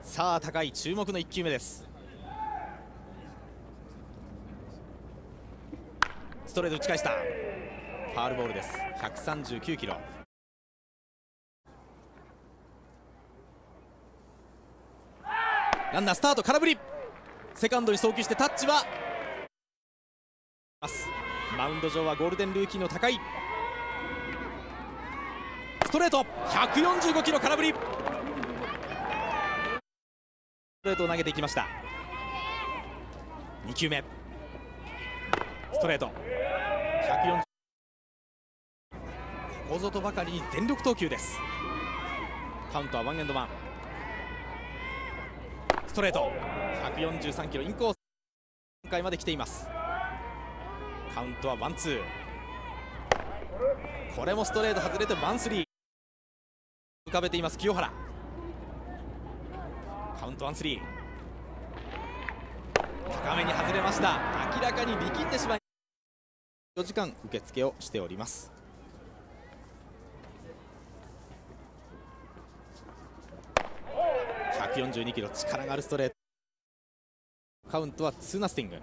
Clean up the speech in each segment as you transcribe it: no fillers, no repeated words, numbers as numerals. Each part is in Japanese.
さあ高い、注目の1球目です。ストレート打ち返した。ファウルボールです。139キロ。ランナースタート、空振り。セカンドに送球してタッチはマウンド上はゴールデンルーキーの高い。ストレート145キロ、空振り。ストレートを投げていきました。2球目ストレート140。ここぞとばかりに全力投球です。カウントはワンエンドワン。ストレート143キロ、インコース段階まで来ています。カウントはワンツー。これもストレート外れてワンスリー。浮かべています清原。カウントワンスリー。高めに外れました。明らかに力んでしまい、4時間受付をしております。142キロ、力があるストレート。カウントはツーナスティング。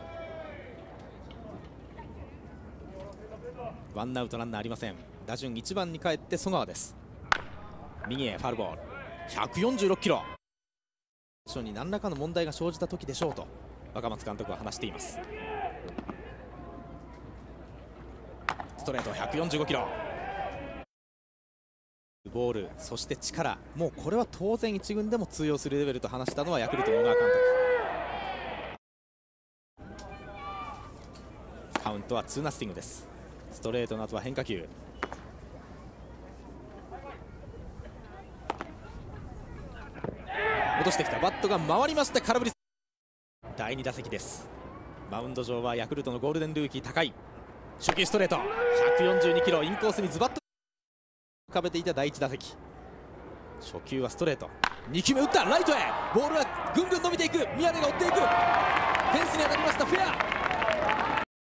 ワンアウトランナーありません。打順1番に帰って曽川です。右へファウルボール。146キロ。に何らかの問題が生じた時でしょうと若松監督は話しています。ストレート145キロ。ボール、そして力、もうこれは当然1軍でも通用するレベルと話したのはヤクルトの小川監督。カウントはツーナスティングです。ストレートの後は変化球。落としてきた。バットが回りまして空振り。第2打席です。マウンド上はヤクルトのゴールデンルーキー高い。初球ストレート142キロ、インコースにズバッと浮かべていた第1打席。初球はストレート。2球目打った。ライトへボールはぐんぐん伸びていく。宮根が追っていく。フェンスに当たりました。フェア。